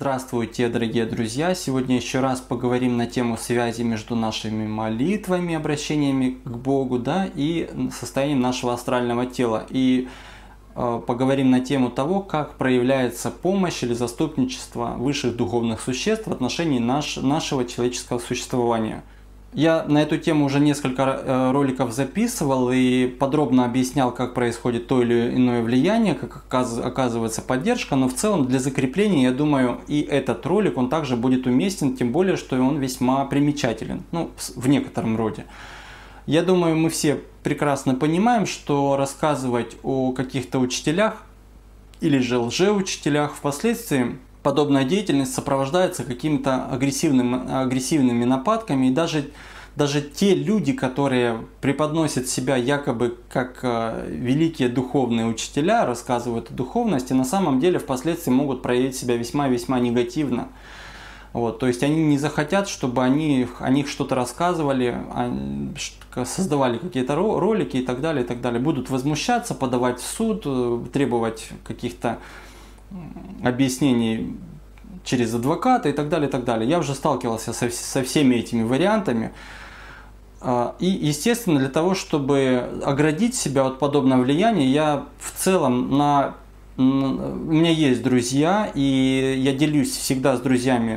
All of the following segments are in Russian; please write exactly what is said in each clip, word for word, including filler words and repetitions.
Здравствуйте, дорогие друзья! Сегодня еще раз поговорим на тему связи между нашими молитвами, обращениями к Богу, да, и состоянием нашего астрального тела. И э, поговорим на тему того, как проявляется помощь или заступничество высших духовных существ в отношении наш, нашего человеческого существования. Я на эту тему уже несколько роликов записывал и подробно объяснял, как происходит то или иное влияние, как оказывается поддержка, но в целом для закрепления, я думаю, и этот ролик, он также будет уместен, тем более, что он весьма примечателен, ну, в некотором роде. Я думаю, мы все прекрасно понимаем, что рассказывать о каких-то учителях или же лжеучителях впоследствии подобная деятельность сопровождается какими-то агрессивными, агрессивными нападками, и даже, даже те люди, которые преподносят себя якобы как э, великие духовные учителя, рассказывают о духовности, на самом деле впоследствии могут проявить себя весьма-весьма негативно. Вот, то есть они не захотят, чтобы они, о них что-то рассказывали, создавали какие-то ролики и так далее, и так далее. Будут возмущаться, подавать в суд, требовать каких-то объяснений через адвоката и так далее, и так далее. Я уже сталкивался со, со всеми этими вариантами. И, естественно, для того, чтобы оградить себя от подобного влияния, я в целом на... У меня есть друзья, и я делюсь всегда с друзьями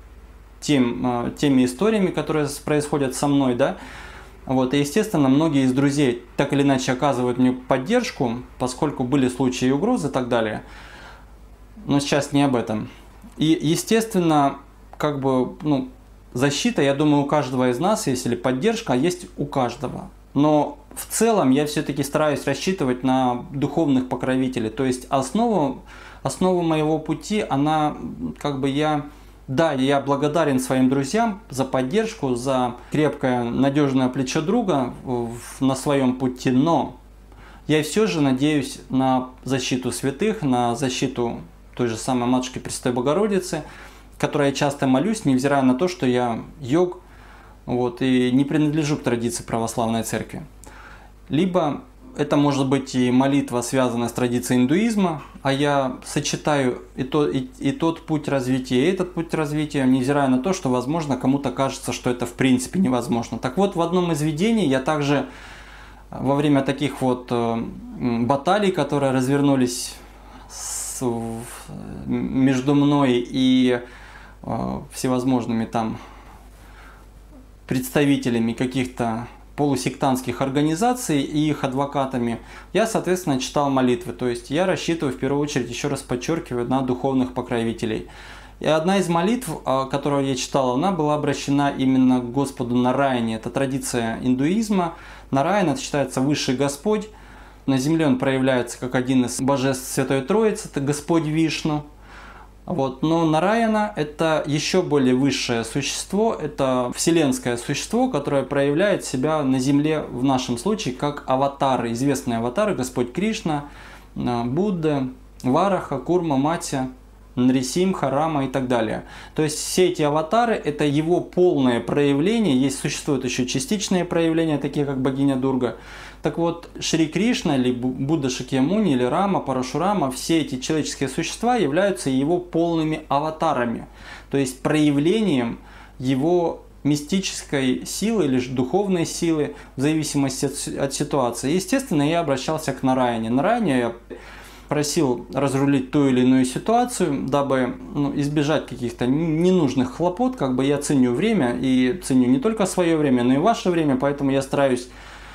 тем, теми историями, которые происходят со мной, да. Вот, и, естественно, многие из друзей так или иначе оказывают мне поддержку, поскольку были случаи угрозы и так далее. Но сейчас не об этом. И, естественно, как бы, ну, защита, я думаю, у каждого из нас есть, или поддержка, есть у каждого. Но в целом я все-таки стараюсь рассчитывать на духовных покровителей. То есть основу, основу моего пути, она, как бы я, да, я благодарен своим друзьям за поддержку, за крепкое, надежное плечо друга на своем пути, но я все же надеюсь на защиту святых, на защиту той же самой Матушки Пресвятой Богородицы, которой я часто молюсь, невзирая на то, что я йог, вот, и не принадлежу к традиции православной церкви. Либо это может быть и молитва, связанная с традицией индуизма, а я сочетаю и, то, и, и тот путь развития, и этот путь развития, невзирая на то, что, возможно, кому-то кажется, что это в принципе невозможно. Так вот, в одном из видений я также во время таких вот баталий, которые развернулись между мной и э, всевозможными там представителями каких-то полусектантских организаций и их адвокатами, я, соответственно, читал молитвы. То есть я рассчитываю, в первую очередь, еще раз подчеркиваю, на духовных покровителей. И одна из молитв, которую я читал, она была обращена именно к Господу Нараяне. Это традиция индуизма. Нараян, это считается высший Господь. На земле он проявляется как один из божеств Святой Троицы, это Господь Вишну. Вот. Но Нараяна – это еще более высшее существо, это вселенское существо, которое проявляет себя на земле, в нашем случае, как аватары, известные аватары, Господь Кришна, Будда, Вараха, Курма, Матья, Нрисимха, Рама и так далее. То есть все эти аватары – это его полное проявление, есть, существуют еще частичные проявления, такие как богиня Дурга. Так вот, Шри Кришна, или Будда Шакьямуни, или Рама, Парашурама, все эти человеческие существа являются его полными аватарами, то есть проявлением его мистической силы или же духовной силы в зависимости от, от ситуации. Естественно, я обращался к Нараяне. Нараяне я просил разрулить ту или иную ситуацию, дабы, ну, избежать каких-то ненужных хлопот. Как бы я ценю время, и ценю не только свое время, но и ваше время, поэтому я стараюсь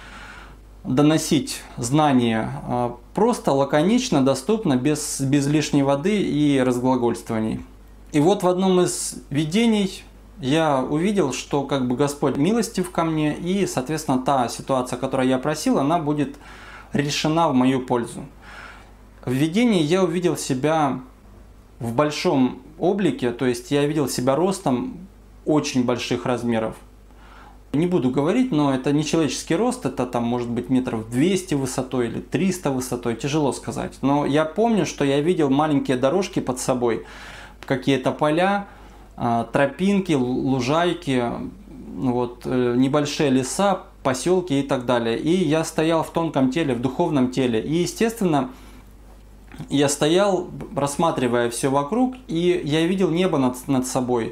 доносить знания просто, лаконично, доступно, без, без лишней воды и разглагольствований. И вот в одном из видений я увидел, что как бы Господь милостив ко мне, и, соответственно, та ситуация, которую я просил, она будет решена в мою пользу. В видении я увидел себя в большом облике, то есть я видел себя ростом очень больших размеров. Не буду говорить, но это не человеческий рост, это там может быть метров двести высотой или триста высотой, тяжело сказать. Но я помню, что я видел маленькие дорожки под собой, какие-то поля, тропинки, лужайки, вот, небольшие леса, поселки и так далее. И я стоял в тонком теле, в духовном теле. И, естественно, Я стоял, рассматривая все вокруг, и я видел небо над, над собой.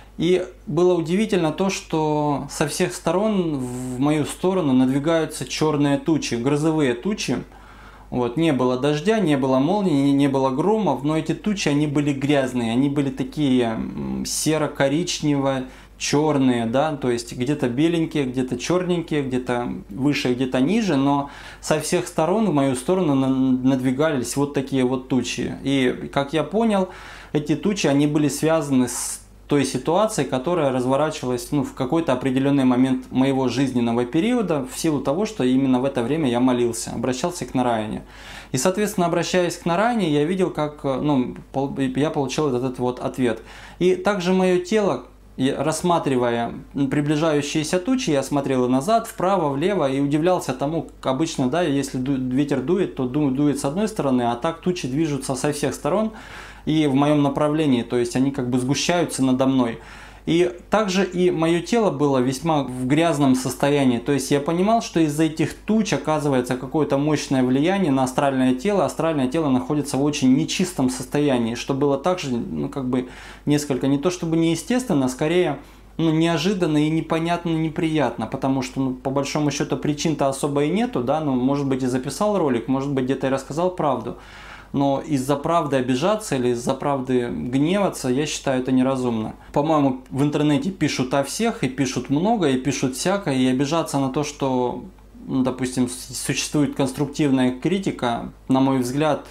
И было удивительно то, что со всех сторон в мою сторону надвигаются черные тучи, грозовые тучи. Вот, не было дождя, не было молний, не было громов, но эти тучи, они были грязные, они были такие серо-коричнево черные, да, то есть где-то беленькие, где-то черненькие, где-то выше, где-то ниже, но со всех сторон в мою сторону надвигались вот такие вот тучи. И, как я понял, эти тучи, они были связаны с той ситуацией, которая разворачивалась, ну, в какой-то определенный момент моего жизненного периода, в силу того, что именно в это время я молился, обращался к Нараяне. И, соответственно, обращаясь к Нараяне, я видел, как, ну, я получил этот, этот вот ответ. И также мое тело, рассматривая приближающиеся тучи, я смотрел назад, вправо, влево и удивлялся тому, обычно, да, если ветер дует, то дует с одной стороны, а так тучи движутся со всех сторон и в моем направлении, то есть они как бы сгущаются надо мной. И также и мое тело было весьма в грязном состоянии, то есть я понимал, что из-за этих туч оказывается какое-то мощное влияние на астральное тело, астральное тело находится в очень нечистом состоянии, что было также, ну, как бы несколько, не то чтобы неестественно, скорее, ну, неожиданно и непонятно, неприятно, потому что, ну, по большому счету причин-то особо и нету, да, ну, может быть, и записал ролик, может быть, где-то и рассказал правду. Но из-за правды обижаться или из-за правды гневаться, я считаю, это неразумно. По-моему, в интернете пишут о всех, и пишут много, и пишут всякое, и обижаться на то, что, ну, допустим, существует конструктивная критика, на мой взгляд,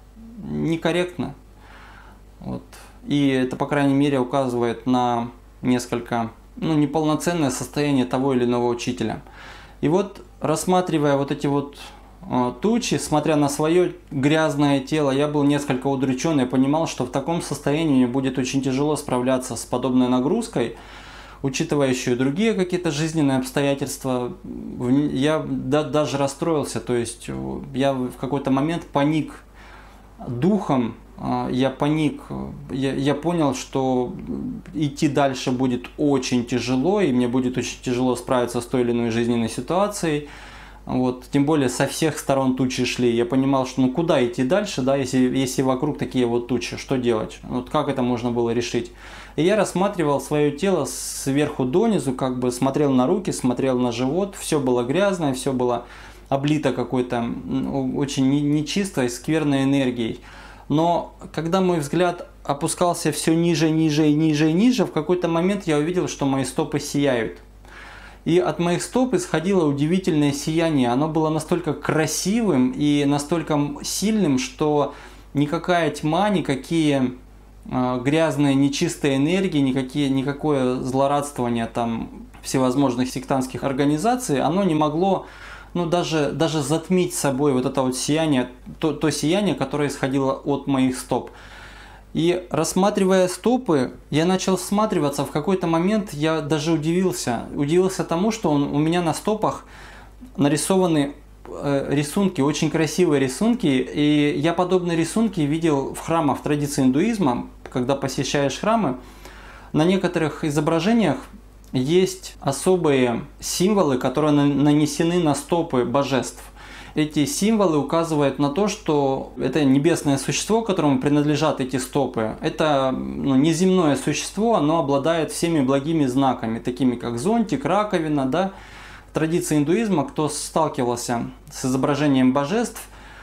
некорректно. Вот. И это, по крайней мере, указывает на несколько, ну, неполноценное состояние того или иного учителя. И вот, рассматривая вот эти вот тучи, смотря на свое грязное тело, я был несколько удручен. Я понимал, что в таком состоянии мне будет очень тяжело справляться с подобной нагрузкой, учитывая еще и другие какие-то жизненные обстоятельства. Я даже расстроился, то есть я в какой-то момент паник духом, я паник, я, я понял, что идти дальше будет очень тяжело, и мне будет очень тяжело справиться с той или иной жизненной ситуацией. Вот, тем более со всех сторон тучи шли. Я понимал, что ну куда идти дальше, да, если, если вокруг такие вот тучи, что делать? Вот как это можно было решить? И я рассматривал свое тело сверху донизу, как бы смотрел на руки, смотрел на живот, все было грязное, все было облито какой-то очень нечистой, скверной энергией. Но когда мой взгляд опускался все ниже, ниже и ниже и ниже, в какой-то момент я увидел, что мои стопы сияют. И от моих стоп исходило удивительное сияние. Оно было настолько красивым и настолько сильным, что никакая тьма, никакие э, грязные, нечистые энергии, никакие, никакое злорадствование там всевозможных сектантских организаций, оно не могло, ну, даже, даже затмить собой вот это вот сияние, то, то сияние, которое исходило от моих стоп. И рассматривая стопы, я начал всматриваться. В какой-то момент я даже удивился. Удивился тому, что он, у меня на стопах нарисованы э, рисунки, очень красивые рисунки. И я подобные рисунки видел в храмах в традиции индуизма, когда посещаешь храмы. На некоторых изображениях есть особые символы, которые нанесены на стопы божеств. Эти символы указывают на то, что это небесное существо, которому принадлежат эти стопы. Это, ну, неземное существо, оно обладает всеми благими знаками, такими как зонтик, раковина. Да? В традиции индуизма, кто сталкивался с изображением божеств,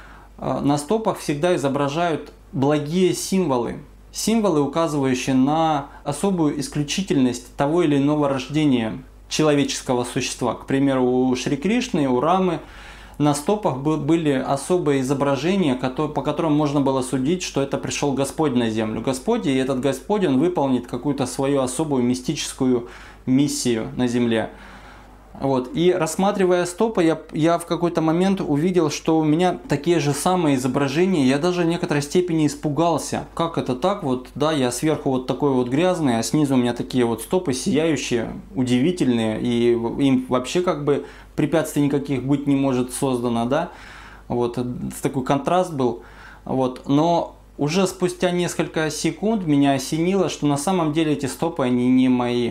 на стопах всегда изображают благие символы. Символы, указывающие на особую исключительность того или иного рождения человеческого существа. К примеру, у Шри Кришны, у Рамы на стопах были особые изображения, по которым можно было судить, что это пришел Господь на землю. Господь, и этот Господь, он выполнит какую-то свою особую мистическую миссию на земле. Вот. И рассматривая стопы, я, я в какой-то момент увидел, что у меня такие же самые изображения. Я даже в некоторой степени испугался. Как это так? Вот, да, я сверху вот такой вот грязный, а снизу у меня такие вот стопы сияющие, удивительные. И им вообще как бы препятствий никаких быть не может создано, да. Вот, такой контраст был. Вот. Но уже спустя несколько секунд меня осенило, что на самом деле эти стопы, они не мои.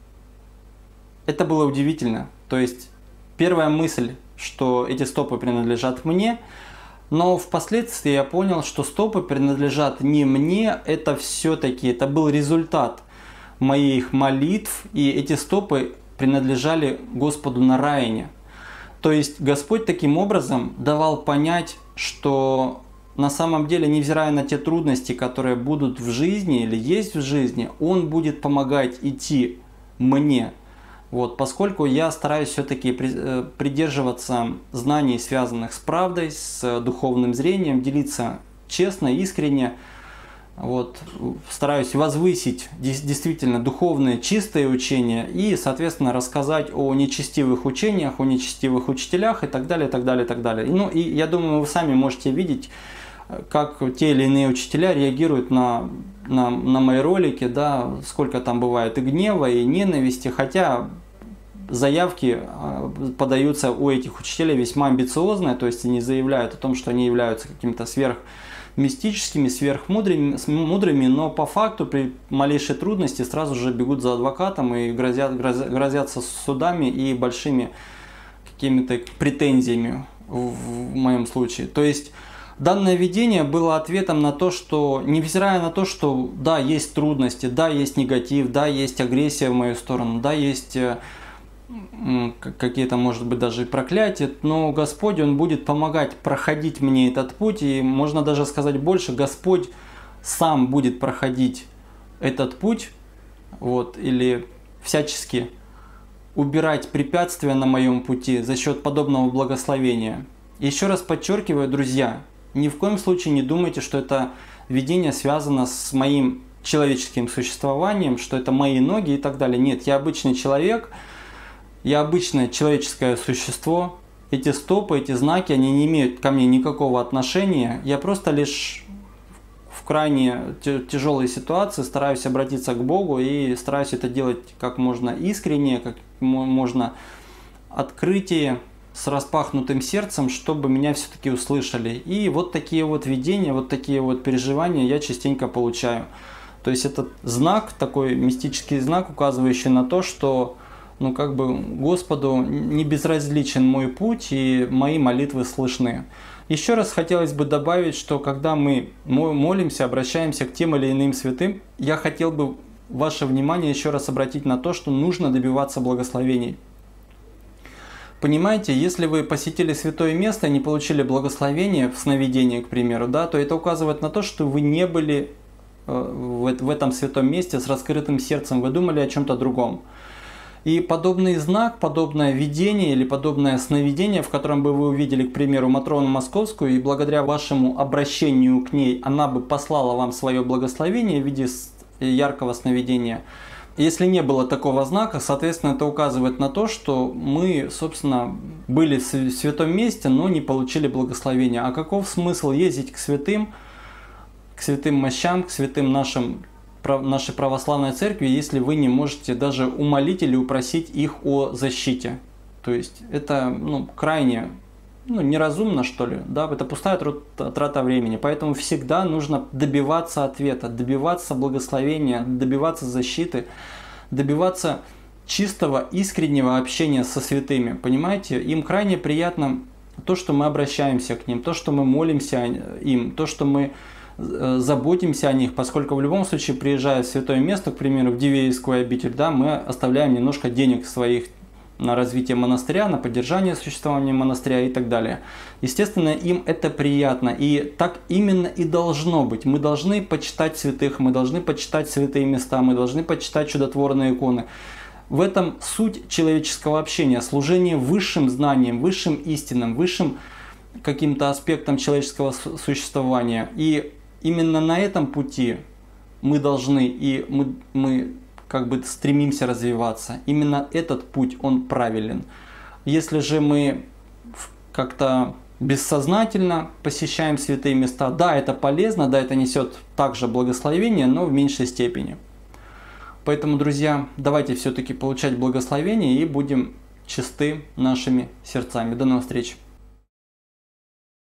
Это было удивительно. То есть первая мысль, что эти стопы принадлежат мне, Но впоследствии я понял, что стопы принадлежат не мне, это все-таки, это был результат моих молитв, и эти стопы принадлежали Господу Нараяне. То есть Господь таким образом давал понять, что на самом деле, невзирая на те трудности, которые будут в жизни или есть в жизни, Он будет помогать идти мне. Вот, поскольку я стараюсь все-таки придерживаться знаний, связанных с правдой, с духовным зрением, делиться честно, искренне. Вот, стараюсь возвысить действительно духовные чистые учения и, соответственно, рассказать о нечестивых учениях, о нечестивых учителях и так далее, и так далее, и так далее. Ну и я думаю, вы сами можете видеть, как те или иные учителя реагируют на, на, на мои ролики, да, сколько там бывает и гнева, и ненависти, хотя заявки подаются у этих учителей весьма амбициозные, то есть они заявляют о том, что они являются какими-то сверхмистическими, сверхмудрыми, мудрыми, но по факту при малейшей трудности сразу же бегут за адвокатом и грозят, грозят, грозятся судами и большими какими-то претензиями в, в моем случае. То есть данное видение было ответом на то, что, невзирая на то, что да, есть трудности, да, есть негатив, да, есть агрессия в мою сторону, да, есть какие-то, может быть, даже и проклятия, но Господь, Он будет помогать проходить мне этот путь, и можно даже сказать больше, Господь сам будет проходить этот путь, вот, или всячески убирать препятствия на моем пути за счет подобного благословения. Еще раз подчеркиваю, друзья, ни в коем случае не думайте, что это видение связано с моим человеческим существованием, что это мои ноги и так далее. Нет, я обычный человек, я обычное человеческое существо. Эти стопы, эти знаки, они не имеют ко мне никакого отношения. Я просто лишь в крайне тяжелой ситуации стараюсь обратиться к Богу и стараюсь это делать как можно искреннее, как можно открытие, с распахнутым сердцем, чтобы меня все-таки услышали. И вот такие вот видения, вот такие вот переживания я частенько получаю. То есть это знак, такой мистический знак, указывающий на то, что ну как бы Господу не безразличен мой путь и мои молитвы слышны. Еще раз хотелось бы добавить, что когда мы молимся, обращаемся к тем или иным святым, я хотел бы ваше внимание еще раз обратить на то, что нужно добиваться благословений. Понимаете, если вы посетили святое место и не получили благословения в сновидении, к примеру, да, то это указывает на то, что вы не были э, в, в этом святом месте с раскрытым сердцем, вы думали о чем-то другом. И подобный знак, подобное видение или подобное сновидение, в котором бы вы увидели, к примеру, Матрону Московскую, и благодаря вашему обращению к ней она бы послала вам свое благословение в виде яркого сновидения. Если не было такого знака, соответственно, это указывает на то, что мы, собственно, были в святом месте, но не получили благословения. А каков смысл ездить к святым, к святым мощам, к святым нашим, нашей православной церкви, если вы не можете даже умолить или упросить их о защите? То есть это ну, крайне ну, неразумно, что ли, да, это пустая трата времени. Поэтому всегда нужно добиваться ответа, добиваться благословения, добиваться защиты, добиваться чистого, искреннего общения со святыми. Понимаете, им крайне приятно то, что мы обращаемся к ним, то, что мы молимся им, то, что мы заботимся о них, поскольку в любом случае, приезжая в святое место, к примеру, в Дивеевскую обитель, да, мы оставляем немножко денег своих на развитие монастыря, на поддержание существования монастыря и так далее. Естественно, им это приятно, и так именно и должно быть. Мы должны почитать святых, мы должны почитать святые места, мы должны почитать чудотворные иконы. В этом суть человеческого общения, служение высшим знаниям, высшим истинам, высшим каким-то аспектам человеческого существования. И именно на этом пути мы должны, и мы, мы как бы стремимся развиваться. Именно этот путь, он правилен. Если же мы как-то бессознательно посещаем святые места, да, это полезно, да, это несет также благословение, но в меньшей степени. Поэтому, друзья, давайте все-таки получать благословение и будем чисты нашими сердцами. До новых встреч!